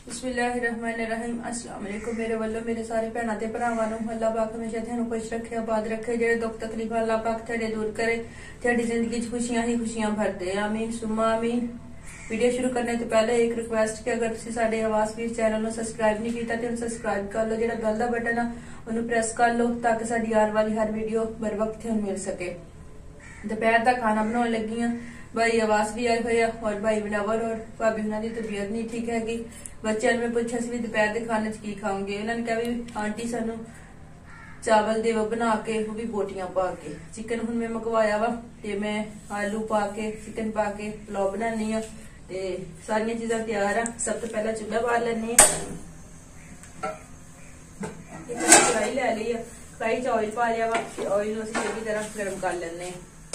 बिस्मिल्लाहिर्रहमानिर्रहीम अस्सलाम वालेकुम मेरे वालों मेरे सारे भैनों ते भरावां नूं अल्लाह पाक हमेशा तुहानूं खुश रखे आबाद रखे जेहड़े दुख तकलीफ अल्लाह पाक तुहाडे दूर करे तुहाडी जिंदगी च खुशियां ही खुशियां भर दे आमीन सुम्मा आमीन। वीडियो शुरू करने तो पहले एक रिक्वेस्ट कि अगर तुसीं साडे आवाज़ वीर चैनल नूं सबसक्राइब नहीं कीता ते सबसक्राइब कर लो, जेहड़ा बेल दा बटन आ उहनूं प्रेस कर लो ताकि साडी आने वाली हर वीडियो बर वक्त तुहानूं मिल सके। दोपहर का खाना बनाने लगी हाँ, भाई आवास भी आए हुए और भाई बनावर और भाभी उन्होंने तबीयत नहीं ठीक हैगी। बच्चों में पूछा भी दोपहर के खाने की खाओगे, उन्होंने कहा भी आंटी सानू चावल दे बना के वो भी बोटियां पा के। चिकन हूं मैं मंगवाया वा ते मैं आलू पा के चिकन पा के पुलाव बनानी हाँ ते सारिया चीजा तैयार आ। सब तो पहला चूल्हा बाल लेने कढ़ाई लै ली, कढ़ाई च ऑयल पा लिया वा, ऑयल असीं चंगी तरह गर्म कर लेने।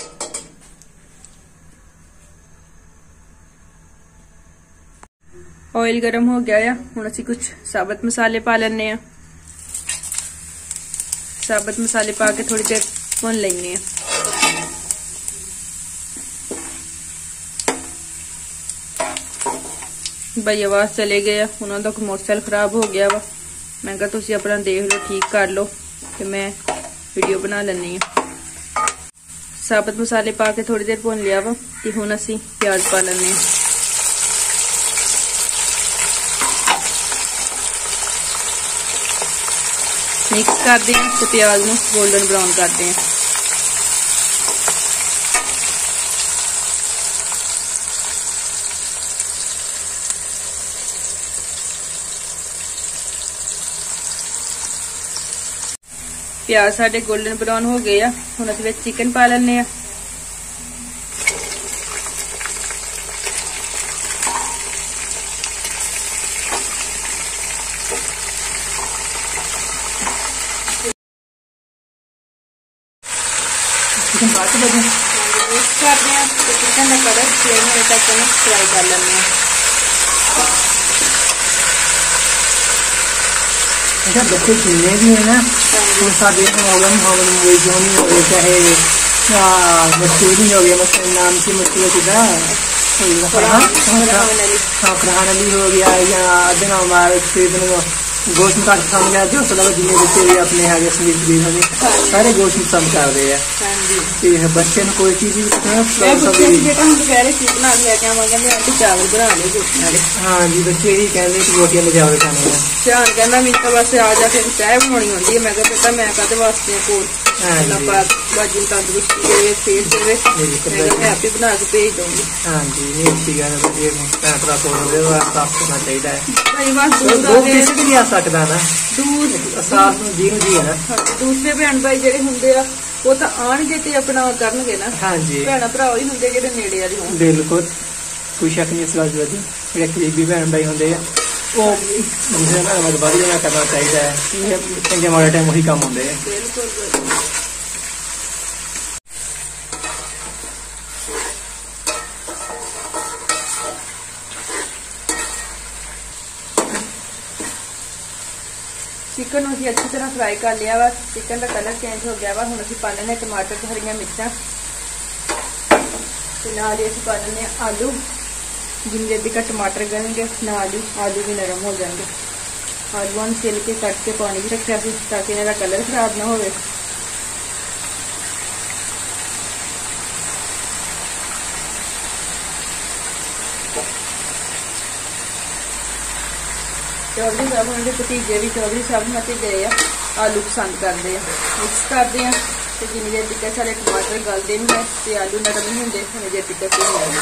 ऑयल गर्म हो गया है, हुण असीं कुछ साबुत मसाले पा लेने। साबुत मसाले पा के थोड़ी देर भुन लेने। भाई आवाज चले गए, उन्होंने तो मोटरसाइकिल खराब हो गया वा। मैं कहा तुसीं अपना देख लो ठीक कर लो कि मैं वीडियो बना लेनी। साबुत मसाले पा के थोड़ी देर भुन लिया वा ते हुण असीं प्याज पा लेने। मिक्स करते हैं तो प्याज में गोल्डन ब्राउन करते हैं। प्याज साडे गोल्डन ब्राउन हो गए आ, हुण असीं विच चिकन पा लैने आ। मिक्स करते हैं तो चिकन का कलर चेंज होने तक फ्राई कर लेंगे। अच्छा बच्चे जिन्ने भी है ना सादे प्रॉब्लम हो गई जो नहीं हो चाहे मछली हो गया, मतलब नाम की मछली फरहान अली हो गया या दिन हमारे गोश्त काट पसंद गया जो सदा जिन्हें बच्चे भी अपने आगे सारे गोश्त पसंद कर रहे हैं। बच्चे ने कोई चीज चावल बना ले। हाँ जी बच्चे ही कहते कि रोटियां में चावल खाने हैं। ध्यान कहना मैं तो बस आ जाके चाय बनानी होती है। मैं कहता मैं कहते वास्ते कोल बाजी तंदुरुस्ती देवे सेहत देवे मैं आप ही बना के भेज दूंगी। हाँ जी नहीं अच्छी गल है, भैन भरा कोल साफ करना चाहिए है। सकदा ना दूर साफ जी जी है ना। दूसरे भैन भाई जेडे हुंदे आ वो तो आणगे ते अपना करनगे ना। हाँ जी भैन भरा ही हुंदे जेडे नेड़े वाले होण। बिल्कुल कोई शक नहीं इस गल दी। जेडे करीबी भैन भाई हुंदे आ वो दूसरे नाल मदद ना करना चाहिए है। चंगे माड़े टाइम वही काम होंदे है। बिल्कुल चिकन असीं अच्छी तरह फ्राई कर लिया वा। चिकन का कलर चेंज हो गया वा। हुण असीं पा लेने टमाटर ते हरियां मिर्चां ते नाल ही असीं पा लेने आलू। जिन्ने भी का टमाटर गलेंगे नाल ही आलू भी नरम हो जाएंगे। आलूआं नूं छिल के कट के पानी भी रखिया सी ताकि इन्हां दा कलर खराब ना होवे। चौधरी साहब उन्होंने भतीजे भी चौधरी साहब मत गए आलू पसंद करते हैं। मिक्स करते हैं तो जिन्नी देर तक सारे टमाटर गलते नहीं है तो आलू नरम नहीं होंगे उन्नी देर तक भुन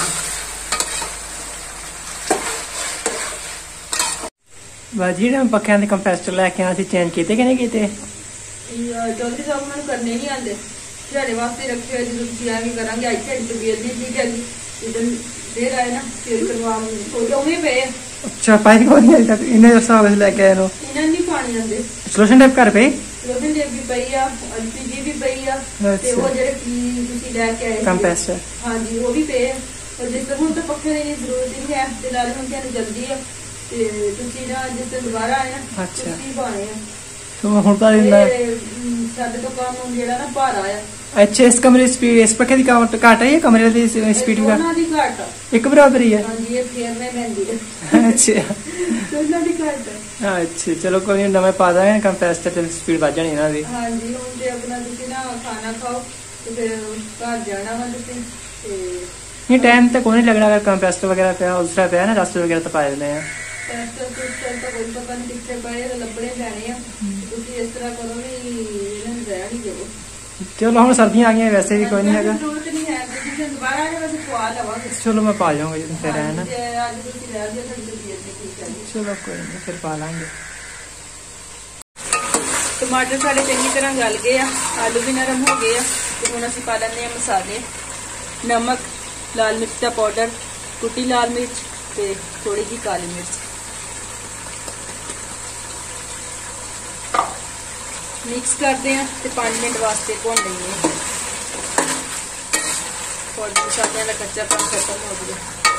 बाजी ना पक्खियां दे कंप्रेसर लैके आए चेंज किए कि नहीं किए? चौधरी साहब उन्होंने करने नहीं आते, ध्याड़े वास्ते रखे हुए जो तुम आगे करा आई ध्याड़ी तबीयत नहीं ठीक है देर आए ना फिर करवा उन्हें पे। अच्छा पानी को नहीं तक इन्हें हिसाब से लेके आए नो इन्हें नहीं पानी आंदे सोल्यूशन टाइप कर पे सोल्यूशन टाइप भी पई आ एलपीजी भी पई आ ते वो जेडे तुसी लेके आए कंप्रेसर। हाँ जी वो भी पे और जिस तरह तो पक्के की जरूरत नहीं है ते नाले हुन त्यानू जल्दी है ते तुसी ना जिस दोबारा आए ना अच्छा तुसी पाने आ तो हुन तो साडे तो काम जेड़ा ना भारा आ। अच्छा इस कमरे स्पीड इस पक्के दी काउंट घट है या कमरे दी स्पीड का घट एक बराबर ही है? हां जी ये फेर में महंगी है। अच्छा ਦੋਨਾਂ ਦੀ ਘੱਟ ਹੈ। ਅੱਛਾ ਚਲੋ ਕੋਈ ਨਹੀਂ, ਨਵੇਂ ਪਾ ਦਾਂਗੇ ਕੰਪਰੈਸਰ ਤੇ ਸਪੀਡ ਵੱਧ ਜਾਣੀ ਇਹਨਾਂ ਦੀ। ਹਾਂਜੀ ਹੁਣ ਜੇ ਆਪਣਾ ਤੁਸੀਂ ਨਾ ਖਾਣਾ ਖਾਓ ਤੇ ਫਿਰ ਘਰ ਜਾਣਾ ਵਾ ਤੁਸੀਂ ਤੇ ਨਹੀਂ ਟਾਈਮ ਤਾਂ ਕੋਈ ਨਹੀਂ ਲੱਗਣਾ, ਅगर कंप्रेसर वगैरह पे दूसरा पे है ना रस्ते वगैरह तो पा देते हैं। ਕੰਪਰੈਸਰ ਤਾਂ ਕੋਈ ਪਤਾ ਨਹੀਂ ਕਿੱਥੇ ਪਏ ਲੱਭਣੇ ਪੈਣੇ ਆ। ਤੁਸੀਂ ਇਸ ਤਰ੍ਹਾਂ ਕਰੋ ਵੀ ਇਹਨਾਂ ਨੂੰ ਰਹਿ ਨਹੀਂ ਦਿਓ। चलो हम सर्दियाँ आ गई हैं वैसे भी कोई नहीं है। ਜ਼ਰੂਰਤ ਨਹੀਂ ਹੈ ਤੁਸੀਂ ਦੁਬਾਰਾ ਆ ਕੇ ਬਸ ਖਵਾ ਲਵਾਂਗੇ। चलो मैं पा जाऊँगा जो फिर है ना। ਅੱਜ ਤੁਸੀਂ ਰਹਿ ਜਿਓ ਤੁਹਾਡੀ ਤਬੀਅਤ ਨਹੀਂ ਠੀਕ ਹੈ। चलो कोई नहीं फिर पा लेंगे। टमाटर साढ़े चंगी तरह गल गए आ, आलू भी नरम हो गए तो हुण असीं पा लैंदे आ मसाले, नमक, लाल मिर्च का पाउडर, कुटी लाल मिर्च ते थोड़ी जी काली मिर्च। मिक्स करते हैं तो 5 मिनट वास्ते भुन लेंगे। पाउडर मसालियां का कच्चापन खत्म हो गया।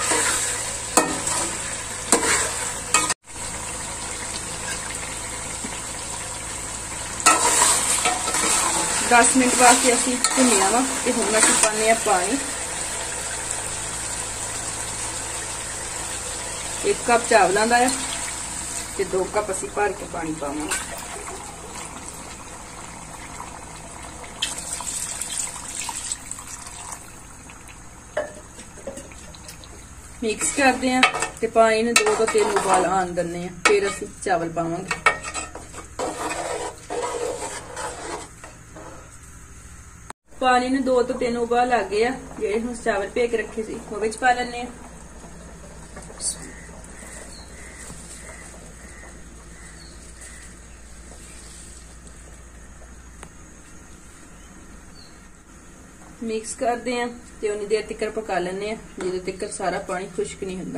10 मिनट वास्ते असीं भुनिया वा ते हुण असीं पाने आ पानी। 1 कप चावलों का है ते 2 कप असीं भर के पानी पावांगे। मिक्स करते हैं ते पानी ने 2 ਤੋਂ 3 उबाल आन देने हैं, फिर असीं चावल पावांगे। पानी ने 2 ਤੋਂ 3 उबाल आ गए हैं, ਜਿਹੜੇ ਹੁਣ ਚਾਵਲ ਭੇ ਕੇ ਰੱਖੇ ਸੀ ਉਹ ਵਿੱਚ ਪਾ ਲੈਣੇ ਆ। मिक्स करते हैं ते उन्नी देर तक पका लेने हैं जिदे तक सारा पानी खुश्क नहीं हुंदा।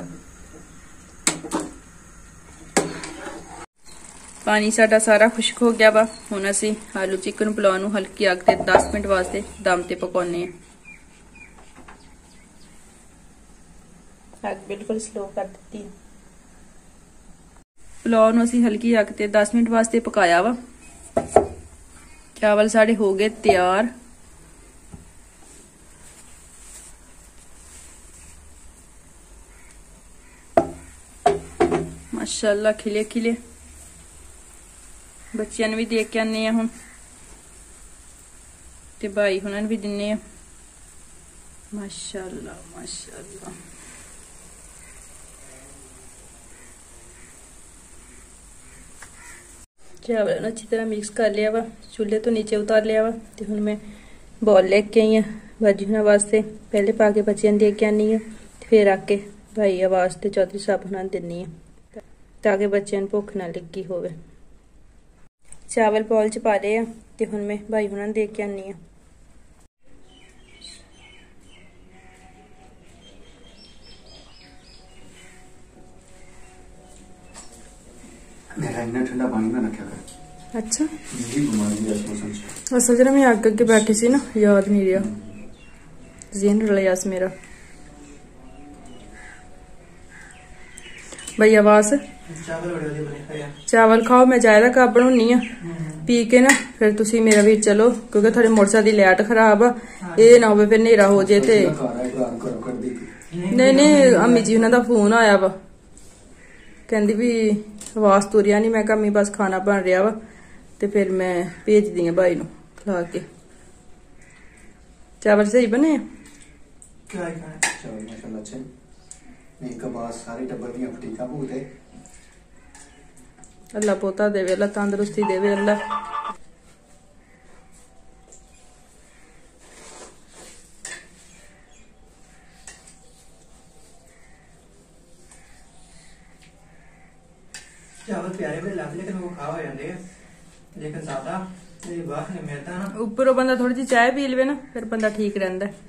पानी साडा सारा खुश्क हो गया वा। हुण असीं आलू चिकन पुलाव नूं हल्की अग ते 10 मिनट वास्ते दम ते पकाउने आ। अग बिल्कुल स्लो कर दित्ती। पुलाव नूं असीं हल्की अग ते 10 मिनट वास्ते पकाया वा। चावल साडे हो गए तैयार। माशाअल्लाह खिले खिले। बच्चों भी देख के आने हुण ते भाई हुणां नूं भी दिन्ने आ। माशाअल्लाह माशाअल्लाह। चावल अच्छी तरह मिक्स कर लिया वा, चूल्हे तो नीचे उतार लिया वा ते हुण मैं बॉल लेके आई हाँ भाजी हुणां वास्ते। पहले पा के बच्चों नूं दे के आनी है, फिर आके भाई आवाज ते चौधरी साहब हुणां नूं दिन्नी है ताकि बच्चों नूं भुख ना लगी होवे। चावल बॉल च पा लए आ ते हुण मैं भाई हुणां नूं दे के आनी आ। मेरा इतना ठंडा पानी ना रखा कर। अच्छा यही बीमारी है इस मौसम से। असल जरा मैं आगे आगे बैठी सी ना, याद नहीं रहा, ज़हन रलिया मेरा। भाई आवाज चावल खाओ, मैं चाय का कप बनानी आ पी के ना, फिर तुसी मेरा भी चलो क्योंकि थोड़े मोटरसाइकिल की लाइट खराब आ, ये ना हो फिर नेरा हो जाए ते। नहीं नहीं अम्मी जी उन्होंने फोन आया वा, कहती भी आवाज तुरिया नहीं। मैं कहा अम्मी बस खाना बन रहा वा ते फिर मैं भेज दी भाई नूं खिला के। चावल सही बने चावल माशाल्लाह अच्छे। एक बात सारे टब्बर दियां फटीका भूते। अल्लाह पोता देवे, अल्लाह तंदुरुस्ती देवे अल्लाह। चावल प्यारे बड़े लगते लेकिन वो खा हो जाते हैं, लेकिन ज्यादा बाहर नहीं मिलता ना। ऊपरों बंदा थोड़ी जी चाय पी लवे ना फिर बंदा ठीक रहता है।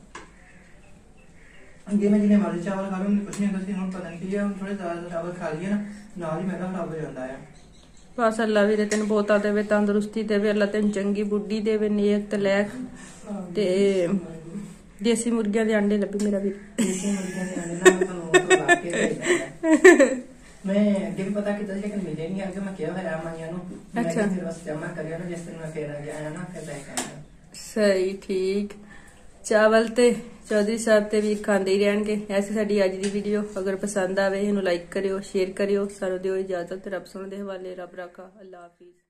ये मैं जिन्हें मर्जी चावल खा लूं कुछ नहीं करती, हम पता नहीं किया हम थोड़े ज्यादा चावल खा लिए ना नाल ही मेरा खराब हो जाता है। बस अल्लाह भी तेन बहुता देवे, तंदुरुस्ती देवे, अल्लाह तेन चंगी बुढ़ी देवे, नेक ते लैक ते देसी मुर्गियां दे अंडे लब्बे मेरा भी। देसी मुर्गियां दे अंडे ना तो लाके मैं अगे भी पता किया लेकिन मिले नहीं। आगे मैं क्या है मानिया नु अच्छा फिर बस जमा करिया ना जिस दिन मैं फिर आ गया ना फिर बैक आया। सही ठीक। ਚਾਵਲ ਤੇ ਚੌਧਰੀ ਸਾਹਿਬ ਤੇ ਵੀਰ ਖਾਂਦੇ ਹੀ ਰਹਿਣਗੇ। ਐਸੀ ਸਾਡੀ ਅੱਜ ਦੀ ਵੀਡੀਓ। ਅਗਰ ਪਸੰਦ ਆਵੇ ਇਹਨੂੰ ਲਾਈਕ ਕਰਿਓ, ਸ਼ੇਅਰ ਕਰਿਓ। ਸਾਨੂੰ ਦਿਓ ਇਜਾਜ਼ਤ। ਰੱਬ ਸੁਣ ਦੇ ਹਵਾਲੇ। ਰੱਬ ਰਾਖਾ। ਅੱਲਾ ਹਾਫਿਜ਼।